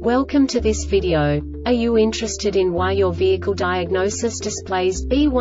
Welcome to this video. Are you interested in why your vehicle diagnosis displays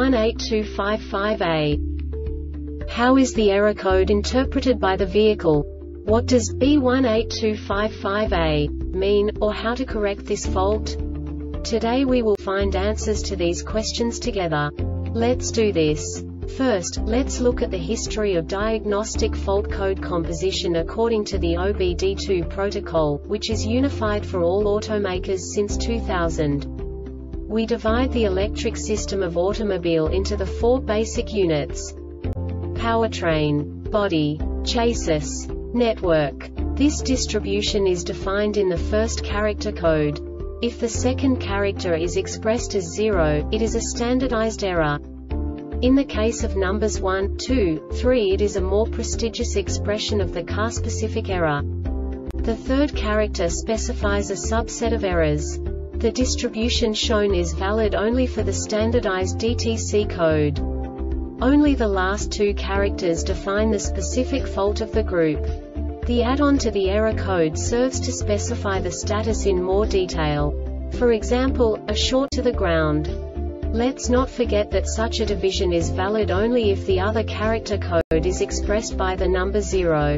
B18255A? How is the error code interpreted by the vehicle? What does B18255A mean, or how to correct this fault? Today we will find answers to these questions together. Let's do this. First, let's look at the history of diagnostic fault code composition according to the OBD2 protocol, which is unified for all automakers since 2000. We divide the electric system of automobile into the four basic units: powertrain, body, chassis, network. This distribution is defined in the first character code. If the second character is expressed as 0, it is a standardized error. In the case of numbers 1, 2, 3, it is a more prestigious expression of the car-specific error. The third character specifies a subset of errors. The distribution shown is valid only for the standardized DTC code. Only the last two characters define the specific fault of the group. The add-on to the error code serves to specify the status in more detail. For example, a short to the ground. Let's not forget that such a division is valid only if the other character code is expressed by the number 0.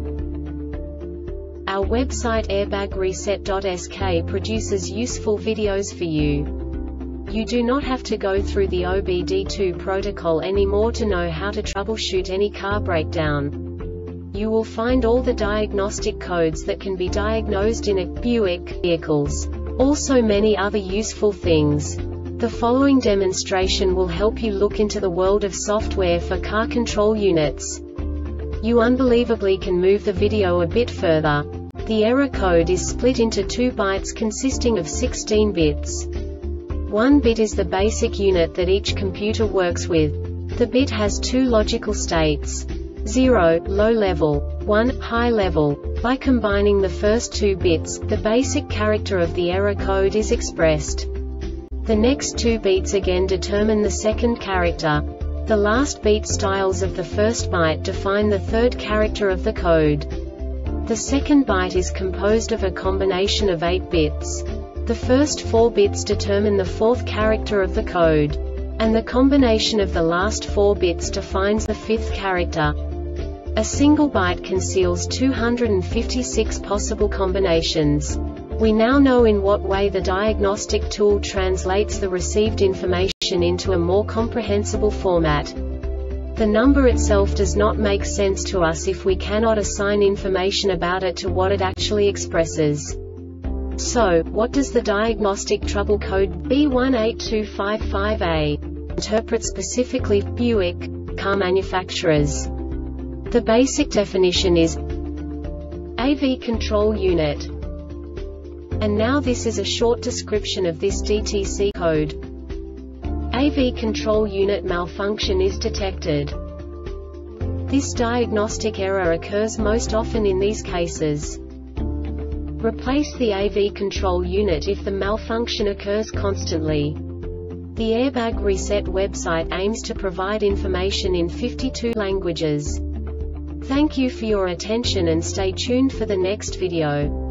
Our website airbagreset.sk produces useful videos for you. You do not have to go through the OBD2 protocol anymore to know how to troubleshoot any car breakdown. You will find all the diagnostic codes that can be diagnosed in a Buick vehicles. Also many other useful things. The following demonstration will help you look into the world of software for car control units. You unbelievably can move the video a bit further. The error code is split into 2 bytes consisting of 16 bits. 1 bit is the basic unit that each computer works with. The bit has 2 logical states: 0, low level, 1, high level. By combining the first 2 bits, the basic character of the error code is expressed. The next 2 beats again determine the second character. The last beat styles of the first byte define the third character of the code. The second byte is composed of a combination of 8 bits. The first 4 bits determine the fourth character of the code. And the combination of the last 4 bits defines the fifth character. A single byte conceals 256 possible combinations. We now know in what way the diagnostic tool translates the received information into a more comprehensible format. The number itself does not make sense to us if we cannot assign information about it to what it actually expresses. So, what does the diagnostic trouble code B18255A interpret specifically for Buick car manufacturers? The basic definition is AV control unit. And now this is a short description of this DTC code. AV control unit malfunction is detected. This diagnostic error occurs most often in these cases. Replace the AV control unit if the malfunction occurs constantly. The Airbag Reset website aims to provide information in 52 languages. Thank you for your attention and stay tuned for the next video.